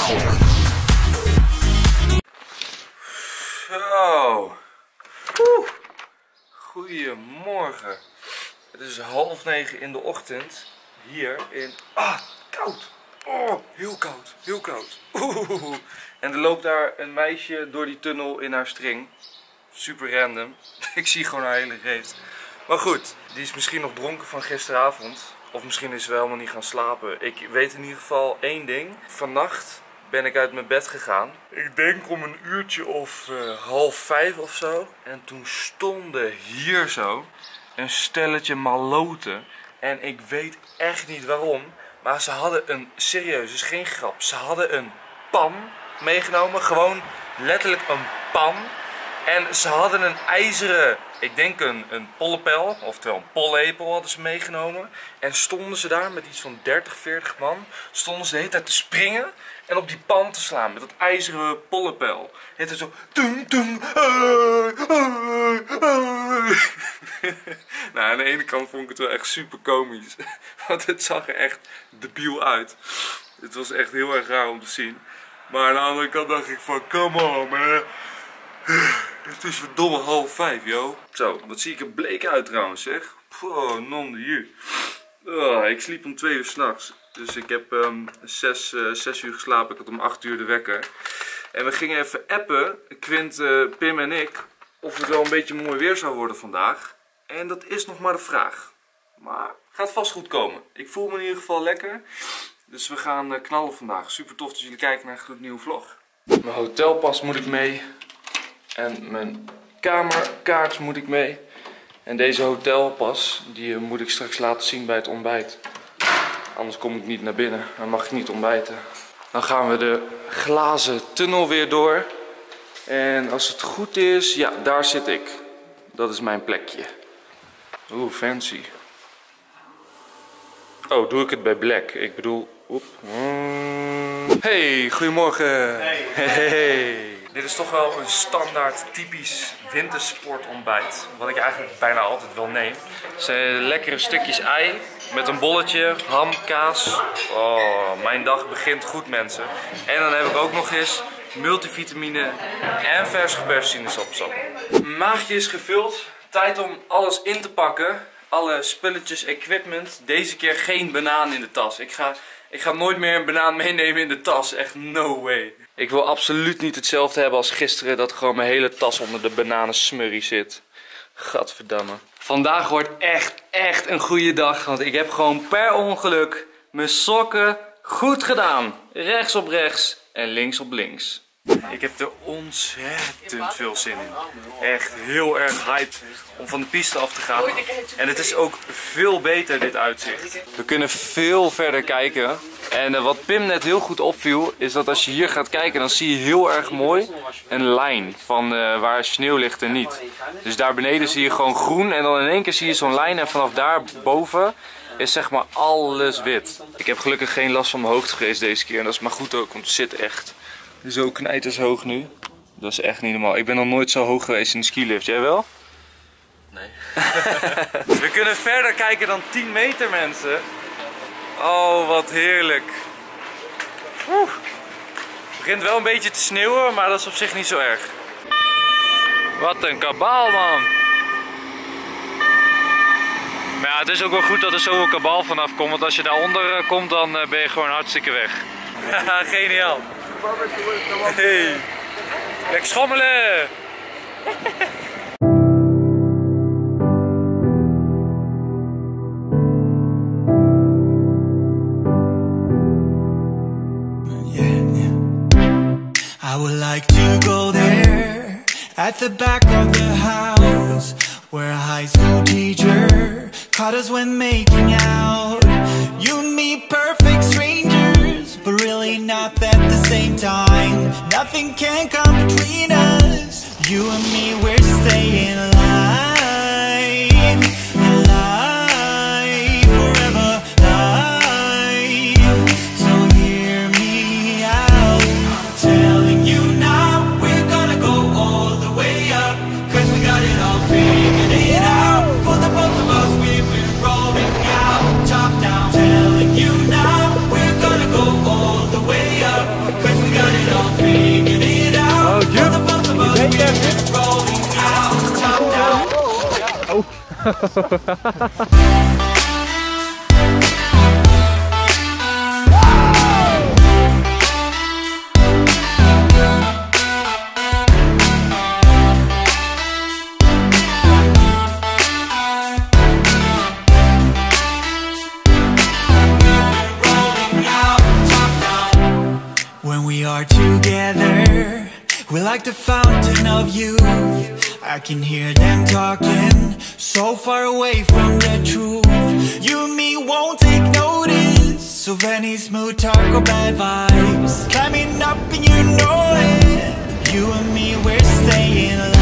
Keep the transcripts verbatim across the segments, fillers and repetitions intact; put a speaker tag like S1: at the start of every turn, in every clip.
S1: Zo. Oeh. Goedemorgen. Het is half negen in de ochtend. Hier in... Ah, koud. Oh, heel koud. Heel koud. Oeh. En er loopt daar een meisje door die tunnel in haar string. Super random. Ik zie gewoon haar hele reet. Maar goed, die is misschien nog dronken van gisteravond. Of misschien is ze wel helemaal niet gaan slapen. Ik weet in ieder geval één ding. Vannacht ben ik uit mijn bed gegaan. Ik denk om een uurtje of uh, half vijf of zo. En toen stonden hier zo een stelletje maloten. En ik weet echt niet waarom. Maar ze hadden een, serieus, is geen grap. Ze hadden een pan meegenomen. Gewoon letterlijk een pan. En ze hadden een ijzeren, ik denk een, een pollepel, oftewel een pollepel hadden ze meegenomen. En stonden ze daar met iets van dertig, veertig man, stonden ze de hele tijd te springen en op die pan te slaan met dat ijzeren pollepel. Het is zo, tung, tung, uh, uh, uh. Nou, aan de ene kant vond ik het wel echt super komisch, want het zag er echt debiel uit. Het was echt heel erg raar om te zien. Maar aan de andere kant dacht ik van, come on man. Het is verdomme half vijf, joh. Zo, wat zie ik er bleek uit trouwens, zeg. Oh, non de hier. Oh, ik sliep om twee uur s'nachts. Dus ik heb um, zes, uh, zes uur geslapen. Ik had om acht uur de wekker. En we gingen even appen, Quint, uh, Pim en ik, of het wel een beetje mooi weer zou worden vandaag. En dat is nog maar de vraag. Maar gaat vast goed komen. Ik voel me in ieder geval lekker. Dus we gaan uh, knallen vandaag. Super tof dat jullie kijken naar een gloednieuwe vlog. Mijn hotelpas moet ik mee. En mijn kamerkaart moet ik mee. En deze hotelpas, die moet ik straks laten zien bij het ontbijt. Anders kom ik niet naar binnen. Dan mag ik niet ontbijten. Dan gaan we de glazen tunnel weer door. En als het goed is, ja, daar zit ik. Dat is mijn plekje. Oeh, fancy. Oh, doe ik het bij Black? Ik bedoel... Oep. Hey, goedemorgen. Hey. Hey. Dit is toch wel een standaard typisch wintersportontbijt. Wat ik eigenlijk bijna altijd wel neem. Het zijn lekkere stukjes ei met een bolletje, ham, kaas. Oh, mijn dag begint goed, mensen. En dan heb ik ook nog eens multivitamine en vers geperst sinaasappelsap. Mijn maagje is gevuld. Tijd om alles in te pakken. Alle spulletjes, equipment. Deze keer geen banaan in de tas. Ik ga, ik ga nooit meer een banaan meenemen in de tas. Echt no way. Ik wil absoluut niet hetzelfde hebben als gisteren. Dat gewoon mijn hele tas onder de bananensmurrie zit. Gadverdamme. Vandaag wordt echt, echt een goede dag. Want ik heb gewoon per ongeluk mijn sokken goed gedaan. Rechts op rechts en links op links. Ik heb er ontzettend veel zin in. Echt heel erg hyped om van de piste af te gaan. En het is ook veel beter, dit uitzicht. We kunnen veel verder kijken. En uh, wat Pim net heel goed opviel, is dat als je hier gaat kijken, dan zie je heel erg mooi een lijn van uh, waar sneeuw ligt en niet. Dus daar beneden zie je gewoon groen en dan in één keer zie je zo'n lijn en vanaf daar boven is zeg maar alles wit. Ik heb gelukkig geen last van mijn hoogtevrees deze keer en dat is maar goed ook, want het zit echt zo knijtershoog nu. Dat is echt niet normaal. Ik ben nog nooit zo hoog geweest in de skilift. Jij wel? Nee. We kunnen verder kijken dan tien meter, mensen. Oh, wat heerlijk. Oeh. Het begint wel een beetje te sneeuwen, maar dat is op zich niet zo erg. Wat een kabaal, man. Maar ja, het is ook wel goed dat er zoveel kabaal vanaf komt. Want als je daaronder komt, dan ben je gewoon hartstikke weg. Geniaal. Hey. Lekker schommelen!
S2: I would like to go there at the back of the house where a high school teacher caught us when making out. You and me, perfect strangers, but really not at the same time. Nothing can come between us. You and me, we're staying alive, alive, forever alive. So hear me out, telling you now we're gonna go all the way up, cause we got it all figured it out. For the both of us, we've been rolling out, top down. Telling you now we're gonna go all the way up, cause we When we are together, we're like the fountain of youth. I can hear them talking, so far away from the truth. You and me won't take notice of any smooth talk or bad vibes. Climbing up and you know it. You and me, we're staying alive,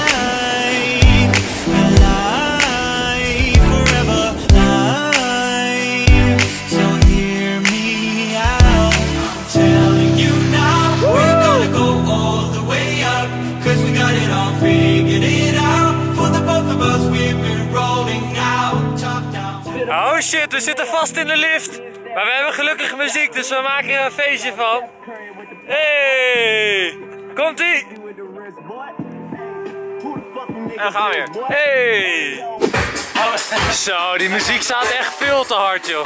S2: alive, forever alive. So hear me out, I'm telling you now, we're gonna go all the way up, cause we got it all figured it out. For the both of us, we've been rolling out, top down.
S3: Oh shit, we zitten vast in de lift. Maar we hebben gelukkig muziek, dus we maken er een feestje van. Hey, komt ie? En dan gaan we weer. Hey. Zo, die muziek staat echt veel te hard, joh.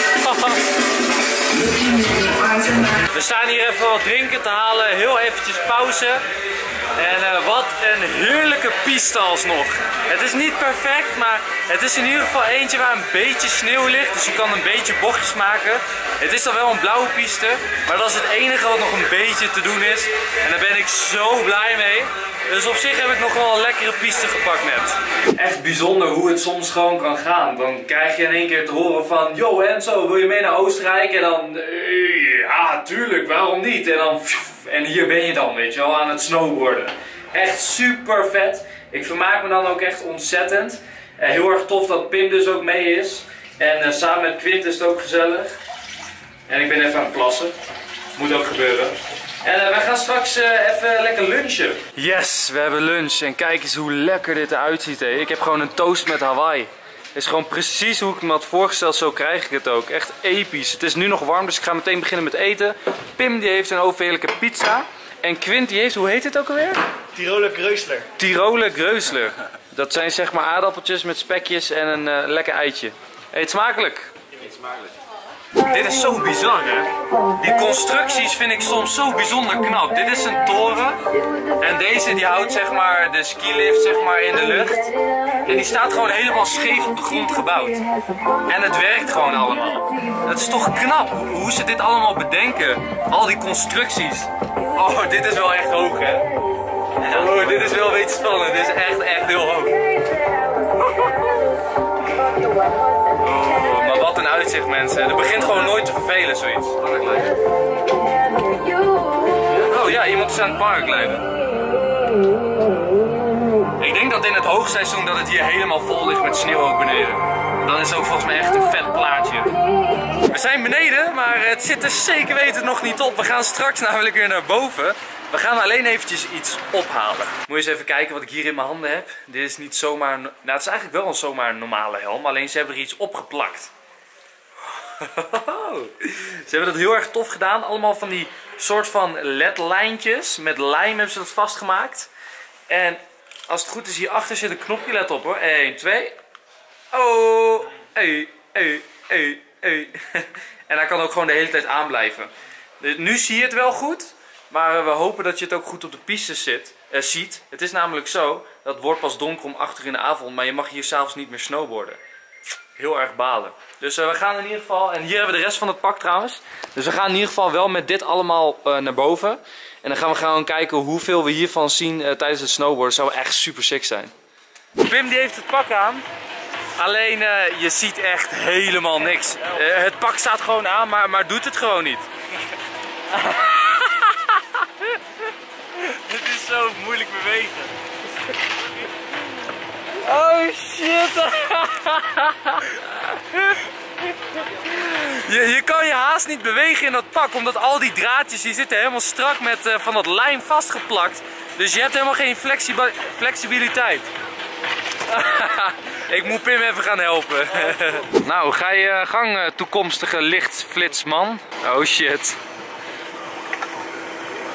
S3: We staan hier even wat drinken te halen, heel eventjes pauze. En uh, wat een heerlijke piste alsnog. Het is niet perfect, maar het is in ieder geval eentje waar een beetje sneeuw ligt. Dus je kan een beetje bochtjes maken. Het is dan wel een blauwe piste, maar dat is het enige wat nog een beetje te doen is. En daar ben ik zo blij mee. Dus op zich heb ik nog wel een lekkere piste gepakt net. Echt bijzonder hoe het soms gewoon kan gaan. Dan krijg je in één keer te horen van... Yo Enzo, wil je mee naar Oostenrijk? En dan... Uh, ja, tuurlijk, waarom niet? En dan... En hier ben je dan, weet je wel, aan het snowboarden. Echt super vet. Ik vermaak me dan ook echt ontzettend. Uh, heel erg tof dat Pim dus ook mee is. En uh, samen met Quint is het ook gezellig. En ik ben even aan het plassen. Moet ook gebeuren. En uh, wij gaan straks uh, even lekker lunchen. Yes, we hebben lunch. En kijk eens hoe lekker dit eruit ziet. Hé. Ik heb gewoon een toast met Hawaii. Het is gewoon precies hoe ik me had voorgesteld, zo krijg ik het ook. Echt episch. Het is nu nog warm, dus ik ga meteen beginnen met eten. Pim die heeft een overheerlijke pizza. En Quint die heeft, hoe heet het ook alweer?
S4: Tiroler Greusler.
S3: Tiroler Greusler. Dat zijn zeg maar aardappeltjes met spekjes en een uh, lekker eitje. Eet smakelijk.
S4: Eet smakelijk.
S3: Dit is zo bizar, hè? Die constructies vind ik soms zo bijzonder knap. Dit is een toren. En deze die houdt zeg maar de skilift zeg maar in de lucht. En die staat gewoon helemaal scheef op de grond gebouwd. En het werkt gewoon allemaal. Het is toch knap hoe ze dit allemaal bedenken. Al die constructies. Oh, dit is wel echt hoog, hè? Oh, dit is wel een beetje spannend. Dit is echt, echt heel hoog. Oh, maar wat een uitzicht, mensen. Het begint gewoon nooit te vervelen, zoiets. Oh ja, iemand is aan het paragliden. Ik denk dat in het hoogseizoen dat het hier helemaal vol ligt met sneeuw ook beneden. Dan is het ook volgens mij echt een vet plaatje. We zijn beneden, maar het zit er zeker weten nog niet op. We gaan straks namelijk weer naar boven. We gaan alleen eventjes iets ophalen. Moet je eens even kijken wat ik hier in mijn handen heb. Dit is niet zomaar... Nou, het is eigenlijk wel een zomaar een normale helm. Alleen ze hebben er iets opgeplakt. Ze hebben dat heel erg tof gedaan. Allemaal van die soort van ledlijntjes. Met lijm hebben ze dat vastgemaakt. En als het goed is, hierachter zit een knopje. Let op hoor. één, twee. Oh. Hey, hey, hey, hey. En hij kan ook gewoon de hele tijd aanblijven. Nu zie je het wel goed. Maar we hopen dat je het ook goed op de piste zit, eh, ziet. Het is namelijk zo, dat het wordt pas donker om acht uur in de avond, maar je mag hier s'avonds niet meer snowboarden. Heel erg balen. Dus uh, we gaan in ieder geval, en hier hebben we de rest van het pak trouwens. Dus we gaan in ieder geval wel met dit allemaal uh, naar boven. En dan gaan we gewoon kijken hoeveel we hiervan zien uh, tijdens het snowboarden. Dat zou echt super sick zijn. Pim die heeft het pak aan. Alleen uh, je ziet echt helemaal niks. Uh, het pak staat gewoon aan, maar, maar doet het gewoon niet. Het is zo moeilijk bewegen. Oh shit. je, je kan je haast niet bewegen in dat pak, omdat al die draadjes die zitten helemaal strak met uh, van dat lijm vastgeplakt. Dus je hebt helemaal geen flexib flexibiliteit. Ik moet Pim even gaan helpen. Nou, ga je gang, toekomstige lichtflitsman. Oh shit.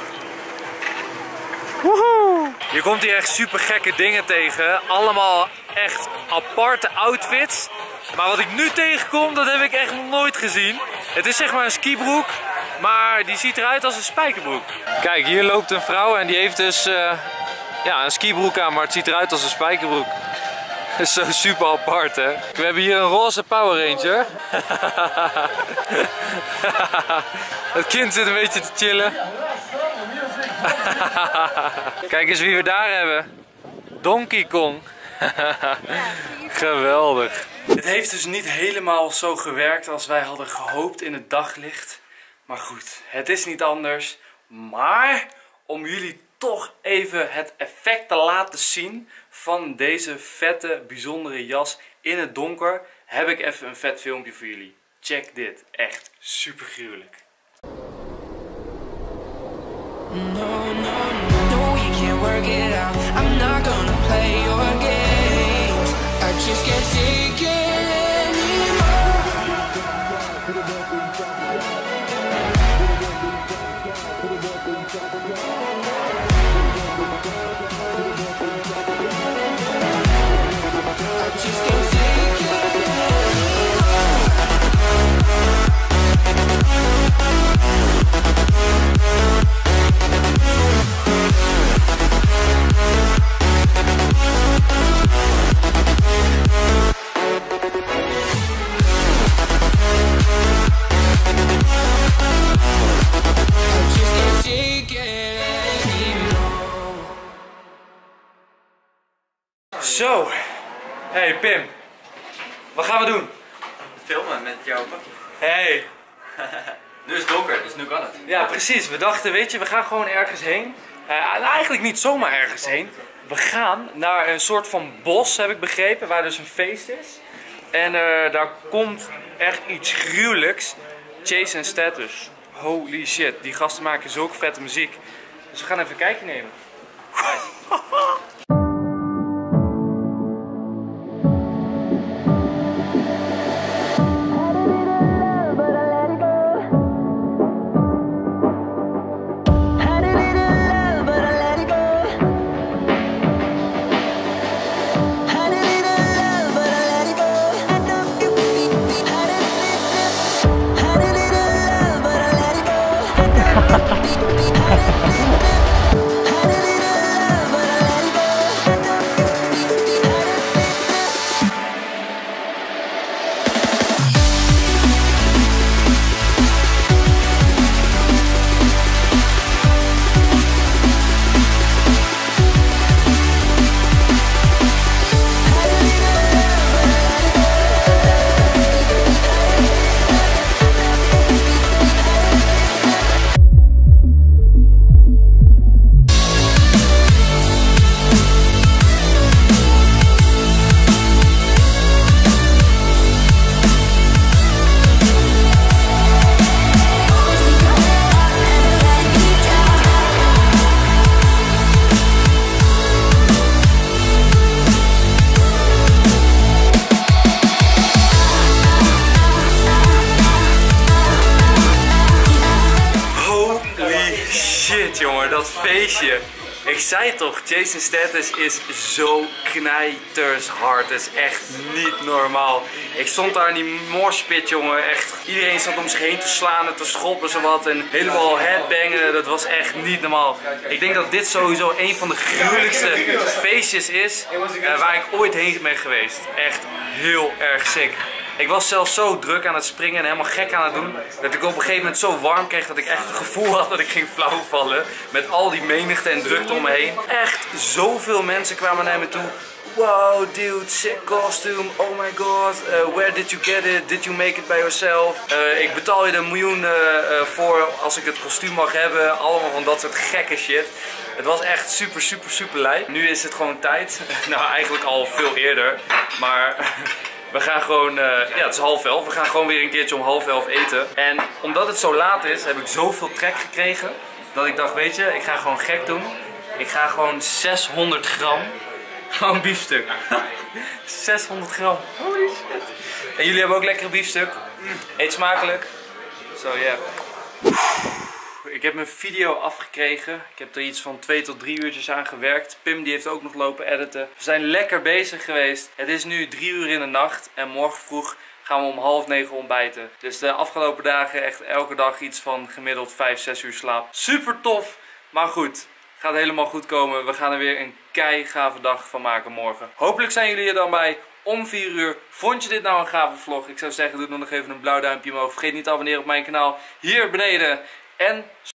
S3: Woehoe. Je komt hier echt super gekke dingen tegen. Allemaal echt aparte outfits. Maar wat ik nu tegenkom, dat heb ik echt nog nooit gezien. Het is zeg maar een skibroek, maar die ziet eruit als een spijkerbroek. Kijk, hier loopt een vrouw en die heeft dus uh, ja, een skibroek aan, maar het ziet eruit als een spijkerbroek. Dat is zo super apart, hè. We hebben hier een roze Power Ranger. Het kind zit een beetje te chillen. Kijk eens wie we daar hebben. Donkey Kong. Geweldig. Het heeft dus niet helemaal zo gewerkt als wij hadden gehoopt in het daglicht. Maar goed, het is niet anders. Maar om jullie toch even het effect te laten zien van deze vette, bijzondere jas in het donker, heb ik even een vet filmpje voor jullie. Check dit. Echt super gruwelijk.
S5: No, no, no, you can't work it out. I'm not gonna play your games. I just can't take it anymore. I just can't take it
S3: Zo. Hey Pim. Wat gaan we doen?
S6: Filmen met jouw pakje.
S3: Hey.
S6: Nu is het donker, dus nu kan het.
S3: Ja, precies. We dachten, weet je, we gaan gewoon ergens heen. Uh, eigenlijk niet zomaar ergens heen. We gaan naar een soort van bos, heb ik begrepen, waar dus een feest is. En uh, daar komt echt iets gruwelijks. Chase en Status. Holy shit, die gasten maken zulke vette muziek. Dus we gaan even een kijkje nemen. Jongen, dat feestje. Ik zei toch, Chase en Status is zo knijtershard. Het is echt niet normaal. Ik stond daar in die morspit, jongen. Echt, iedereen zat om zich heen te slaan en te schoppen zowat. En helemaal headbangen. Dat was echt niet normaal. Ik denk dat dit sowieso een van de gruwelijkste feestjes is uh, waar ik ooit heen ben geweest. Echt heel erg sick. Ik was zelfs zo druk aan het springen en helemaal gek aan het doen, dat ik op een gegeven moment zo warm kreeg dat ik echt het gevoel had dat ik ging flauwvallen. Met al die menigte en drukte om me heen. Echt zoveel mensen kwamen naar me toe. Wow dude, sick costume, oh my god, uh, where did you get it, did you make it by yourself? Uh, ik betaal je er een miljoen uh, uh, voor als ik het kostuum mag hebben, allemaal van dat soort gekke shit. Het was echt super super super lijp. Nu is het gewoon tijd, nou eigenlijk al veel eerder, maar... We gaan gewoon, uh, ja het is half elf, we gaan gewoon weer een keertje om half elf eten. En omdat het zo laat is, heb ik zoveel trek gekregen, dat ik dacht, weet je, ik ga gewoon gek doen. Ik ga gewoon zeshonderd gram, gewoon biefstuk. zeshonderd gram, holy shit. En jullie hebben ook lekkere biefstuk. Eet smakelijk. Zo, ja. Yeah. Ik heb mijn video afgekregen. Ik heb er iets van twee tot drie uurtjes aan gewerkt. Pim die heeft ook nog lopen editen. We zijn lekker bezig geweest. Het is nu drie uur in de nacht. En morgen vroeg gaan we om half negen ontbijten. Dus de afgelopen dagen echt elke dag iets van gemiddeld vijf, zes uur slaap. Super tof. Maar goed. Gaat helemaal goed komen. We gaan er weer een keigave dag van maken morgen. Hopelijk zijn jullie er dan bij. Om vier uur. Vond je dit nou een gave vlog? Ik zou zeggen, doe dan nog even een blauw duimpje omhoog. Vergeet niet te abonneren op mijn kanaal hier beneden. En